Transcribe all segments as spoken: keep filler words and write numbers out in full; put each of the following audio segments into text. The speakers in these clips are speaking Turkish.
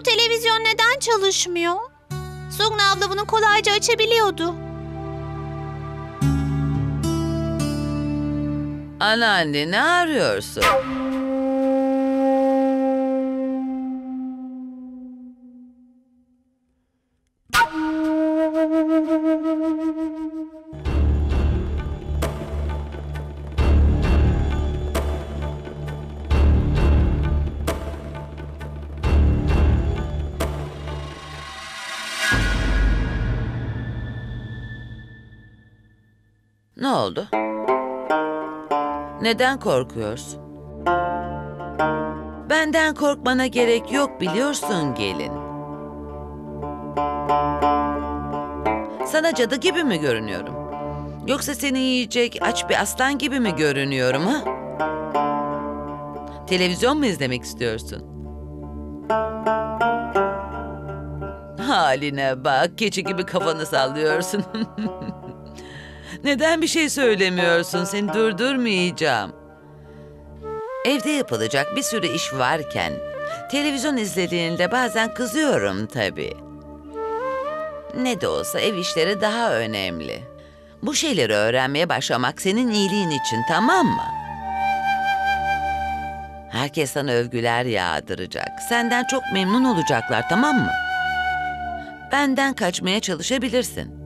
Bu televizyon neden çalışmıyor? Sugna abla bunu kolayca açabiliyordu. Anneanne, ne arıyorsun? Ne oldu? Neden korkuyorsun? Benden korkmana gerek yok, biliyorsun gelin. Sana cadı gibi mi görünüyorum? Yoksa seni yiyecek aç bir aslan gibi mi görünüyorum ha? Televizyon mu izlemek istiyorsun? Haline bak, keçi gibi kafanı sallıyorsun. Neden bir şey söylemiyorsun? Seni durdurmayacağım. Evde yapılacak bir sürü iş varken televizyon izlediğinde bazen kızıyorum tabii. Ne de olsa ev işleri daha önemli. Bu şeyleri öğrenmeye başlamak senin iyiliğin için, tamam mı? Herkes sana övgüler yağdıracak. Senden çok memnun olacaklar, tamam mı? Benden kaçmaya çalışabilirsin.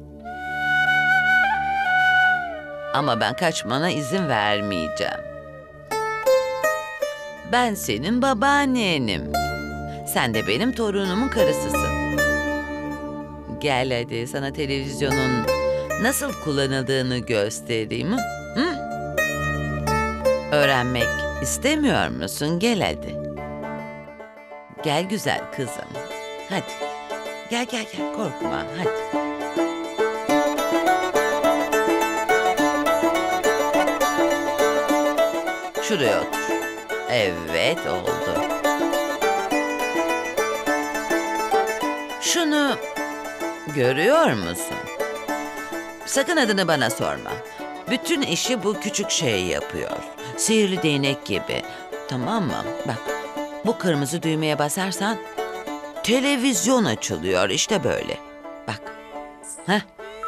Ama ben kaçmana izin vermeyeceğim. Ben senin babaannenim. Sen de benim torunumun karısısın. Gel hadi, sana televizyonun nasıl kullanıldığını göstereyim. Hı? Öğrenmek istemiyor musun? Gel hadi. Gel güzel kızım. Hadi. Gel gel gel, korkma hadi. Şuraya otur. Evet, oldu. Şunu görüyor musun? Sakın adını bana sorma. Bütün işi bu küçük şey yapıyor. Sihirli değnek gibi. Tamam mı? Bak, bu kırmızı düğmeye basarsan televizyon açılıyor. İşte böyle. Bak. Heh.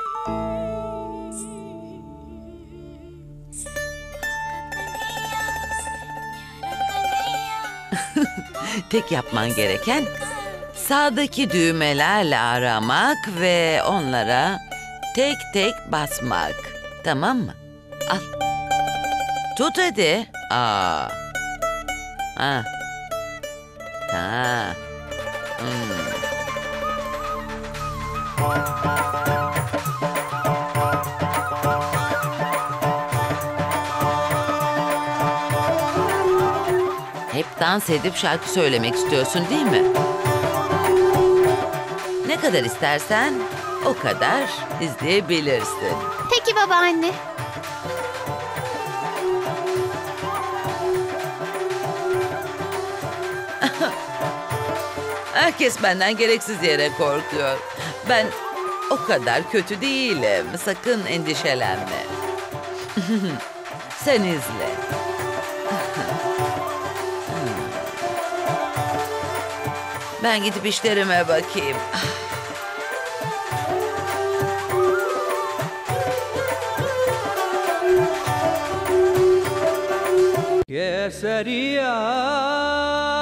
Tek yapman gereken sağdaki düğmelerle aramak ve onlara tek tek basmak. Tamam mı? Al. Tut hadi. Aa. Ha. Ha. Hmm. Hep dans edip şarkı söylemek istiyorsun, değil mi? Ne kadar istersen o kadar izleyebilirsin. Peki babaanne. Herkes benden gereksiz yere korkuyor. Ben o kadar kötü değilim. Sakın endişelenme. Sen izle. Ben gidip işlerime bakayım. Keseria